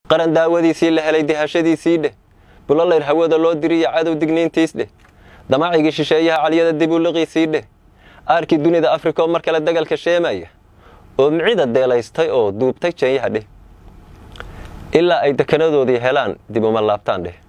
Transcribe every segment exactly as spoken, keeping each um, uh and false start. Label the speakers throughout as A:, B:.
A: qaran daawadiisii la helay dihashadiisii dheh bulallayr hawada loo diriyo cadow digniintiis dheh damaacigii shisheeyaha caliyada dib u liqiisii dheh aarkii dunida afrika oo mar kale dagalka sheemaya oo micida deelaystay oo duubtay jeenyaha dheh ilaa ay dekanadoodii helaan dib uma laabtaan dheh.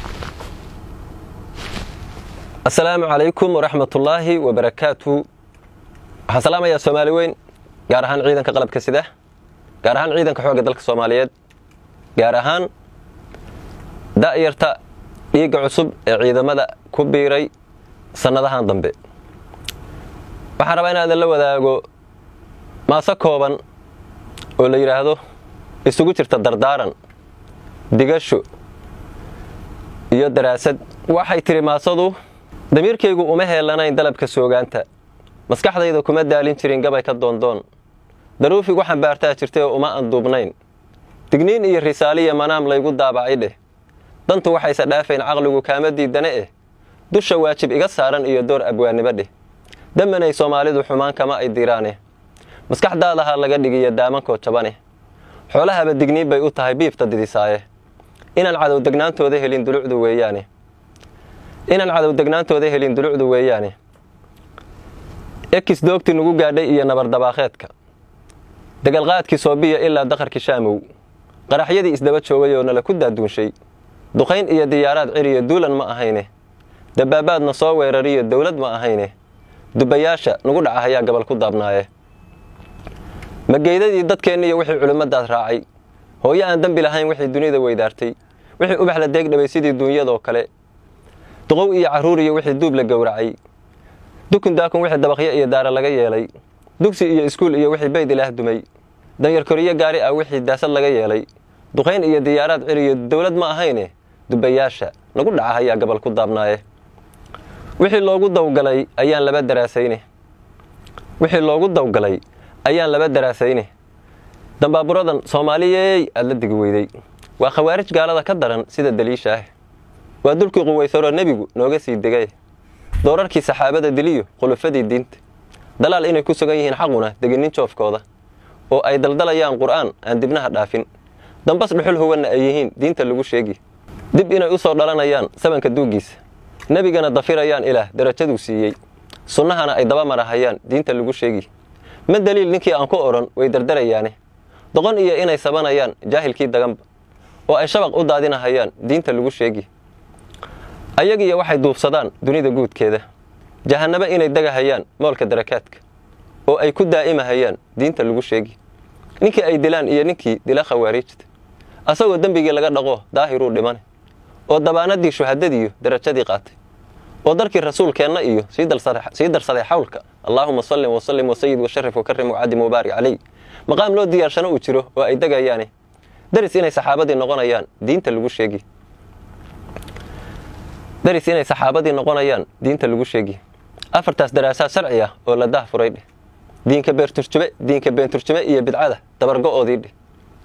A: assalaamu calaykum waraxmatullaahi wabarakaatuhu. waxaan salaamayaa soomaali weyn, gaar ahaan ciidanka qalabka sida, gaar ahaan ciidanka xoogga dalka soomaaliyeed, gaar ahaan da'yarta dhiigga cusub ee ciidamada ku biiray sannadahan dambe. waxaan rabaa inaadan la wadaago maaso kooban oo la yidhaahdo isugu jirta dardaaran, digasho iyo daraasad. waxay tiri maasadu, damiirkaygu uma heelanayn dalabka soogaanta, maskaxdayda kuma daalin jirin gabay ka doondoon, daruufigu xambaartaa jirtay oo uma anduubnayn, digniin iyo risaaliya manaam laygu daabacay dheh, dantu waxayse dhaafayn caqligu kaama diidane eh, dusha waajib iga saaran iyo door abwaannimo dheh, damanay soomaalidu xumaan kama ay diraane, maskaxdaadaha laga dhigiyo daamankoo jabane, xoolahaba digniin bay u tahay biibta didisaaye, inaan cadow degnaantooda helin dulucdu weeyaane inaan cadow degnaantooda helin dulucdu weeyaane ekis doogti nugu gaadhay iyo nabar dabaaqeedka, dagalqaadkii soobiya ilaa daqarkii shaamow, qaraxyadii isdaba joogay oo nala ku daaduunshay, duqayn iyo diyaaraad ciriyo duulan ma ahayne, dabaabaadna soo weerariyo dawlad ma ahayne, dubayaasha nugu dhaca ayaa gabal ku daabnaaye, mageydadii dadkeenniiyo wixii culimmadaas raacay, hooyo aan dembi lahayn wixii dunida weydaartay, wixii ubax la deegdhabay sidii duunyadoo kale, duqow iyo carruur iyo wixii duub la gowracay, dukun daakun wixii dabaqyo iyo daara laga yeelay, dugsi iyo iskuul iyo wixii bayd ilaah dumay, danyar koriyo gaari ah wixii daasad laga yeelay, duqayn iyo diyaaraad ciriyo dawlad ma ahayne, dubayaasha nagu dhaca ayaa gabal ku daabnaaye. wixii loogu dawgalay ayaan laba daraasayne wixii loogu dawgalay ayaan laba daraasayne dambaaburadan soomaaliyeey aad la digi weyday, waa khawaarij gaalada ka daran sida daliisha ah, waa dulkii quwaysaroo nebigu nooga sii degay, doorarkii saxaabada diliyo khulufadii diinta, dalaal inay ku sugan yihiin xaquna deginnin joofkooda, oo ay daldalayaan qur'aan aan dibnaha dhaafin, dambas dhuxul huwanna ay yihiin diinta lagu sheegi, dib inay u soo dhalanayaan sabanka duuggiisa, nebigana dafirayaan ilaah darajaduu siiyey, sunnahana ay daba marahayaan diinta lagu sheegi. ma daliil ninkii aan ku odhan way dardarayaane, doqon iyo inay sabanayaan jaahilkii daganba, oo ay shabaq u daadinahayaan diinta lagu sheegi. ayagiiyo waxay duubsadaan dunida guudkeeda, jahannaba inay degahayaan moolka darakaadka, oo ay ku daa'imahayaan diinta lagu sheegi. ninkii ay dilaan iyo ninkii dila khawaariijta, asagoo dembigii laga dhaqo daahiruu dhimane, oo dabaanadii shuhadadiiyo darajadii qaatay, oo darkii rasuulkeenna iyo sii darsaday xawlka allaahuma sallim wasallim wasayid washarif wakarim wacaadim wabaarik caley, maqaam loo diyaarshano uu jiro oo ay degayaane, daris inay saxaabadii noqonayaan diinta lagu sheegi daris inay saxaabadii noqonayaan diinta lagu sheegi. afartaas daraasaad sharci ah oo la daahfuray dheh, diinka beerturjume diinka beenturjume iyo bidcada dabargo'oodii dheh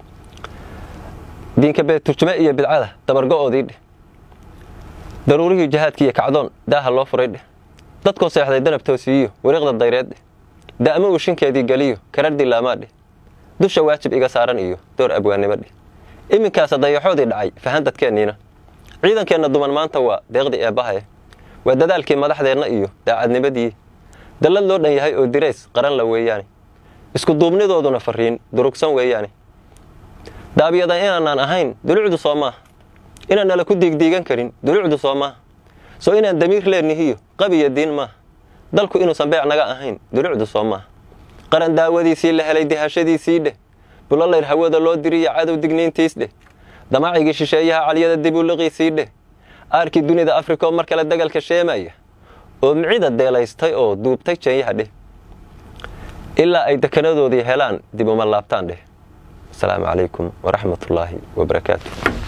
A: diinka beerturjume iyo bidcada dabargo'oodii dheh daruurihii jihaadka iyo kacdoon daaha loo furay dheh, dadkoo seexday danab toosiyiyo wariiqda dayreed dheh, da'mo uu shinkeedii geliyo karardii laamaa dheh, dusha waajib iga saaran iyo door abwaannimo dheh. iminkaasa dayaxoodii dhacay fahan dadkeenniina, ciidankeenna duman maanta waa deeqdii eebbahae, waa dadaalkii madaxdeenna iyo daacadnimadii, dallad loo dhan yahay oo dirays qaran la weeyaane, isku duubnidooduna farriin durugsan weeyaane. daabiyadan inaanaan ahayn dulucdu soo maaha, inaan nala ku diigdiigan karin dulucdu soo maaha, soo inaan damiir leennihiyo qabiya diin maaha, dalku inuusan beec naga ahayn dulucdu soo maaha, qaran daawadiisii la helay dihashadiisii dheh bulallayr hawada loo diriyo cadow digniintiis dheh, damaacigii shisheeyaha caliyada dib u liqiisii dheh, aarkii dunida afrika oo mar kale dagalka sheemaya oo micida deelaystay oo duubtay jeenyaha dheh ilaa ay dekanadoodii helaan dib uma laabtaan dheh. assalaamu calaykum waraxmatullaahi wabarakaatu.